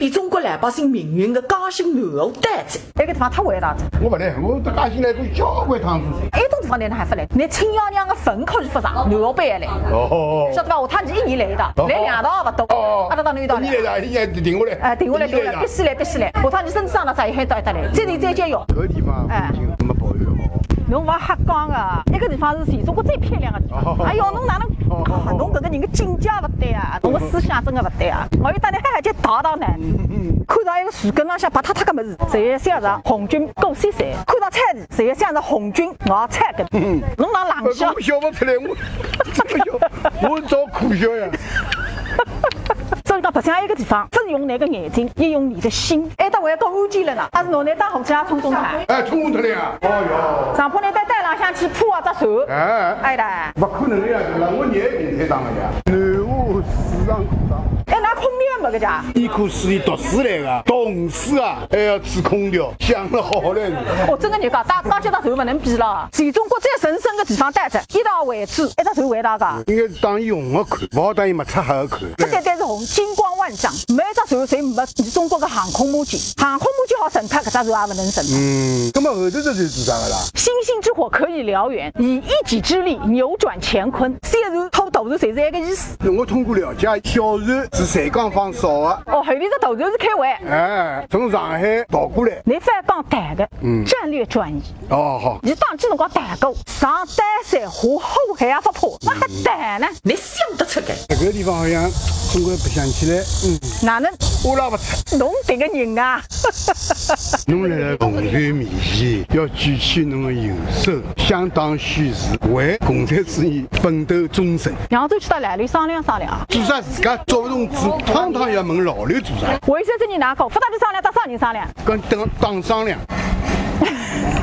变中国老百姓命运的嘉兴南湖单子。 那个地方太伟大了。 我不来，我到嘉兴来过交关趟子。 那种地方呢还不来，你亲娘娘的坟口就不上，南湖北来。 哦。 晓得吧？下趟你一年来一趟，来2道不多。 哦。 阿拉到那一道来。 你来一年停下来。 哎，停下来，停下来，必须来，必须来。下趟你身子上了啥，一还到一搭来，再来再节约。 这个地方环境怎么保育好？ 侬勿瞎讲个，那个地方是全中国最漂亮的地方。哎哟，侬哪能？侬搿个人的境界勿对啊，侬个思想真的勿对啊！我有当年还去打打呢，看到一个树根浪向白塌塌个物事，侪想着红军过山山；看到菜地，侪想着红军熬菜根。侬哪冷笑？ 我笑不出来，我找苦笑呀。 所以讲，白相一个地方，不是用你个眼睛，也用你的心。还得为个安检了呢，还是侬来当红旗啊，冲中台。 哎，冲过头来啊！哦哟。 上坡呢，在带浪向去铺啊只船。哎的。 不可能的呀，对吧？我也共产党的呀。南湖市场课堂。 哎，拿空调没个家？ 伊可是里读书来的，懂事啊，还要吹空调，想得好嘞。 哦，真的你讲，打这条船不能比了。全中国最神圣的地方待着，一道位置，一条船为大个。 应该是当伊红的看，不好当伊没擦黑的看。 这单单是红，金光万丈，每一只船侪没中国的航空母舰，航空母舰好神脱，搿只船也不能神脱。 那么后头这船做啥个啦？ 星星之火可以燎原，以一己之力扭转乾坤。小船拖大船，侪是一个意思。 我通过了解，小船是站岗方少的。 哦，后面这大船是开会。 哎，从上海逃过来。 你反讲谈的，战略转移。 哦好。 你当这辰光谈过，上丹山下后海也不破，那还谈呢？ 你想得出来？ 这个地方好像中国白相起来， 哪能？ 我拉不出。 侬这个人啊！ 侬来了共产面前，要举起侬的右手，相当宣誓为共产主义奋斗终身。 扬州去到哪里商量商量？ 做啥自家做不动主，趟趟要问老刘做啥？ 为啥子你拿口？不打就商量，打啥人商量？ 跟当商量。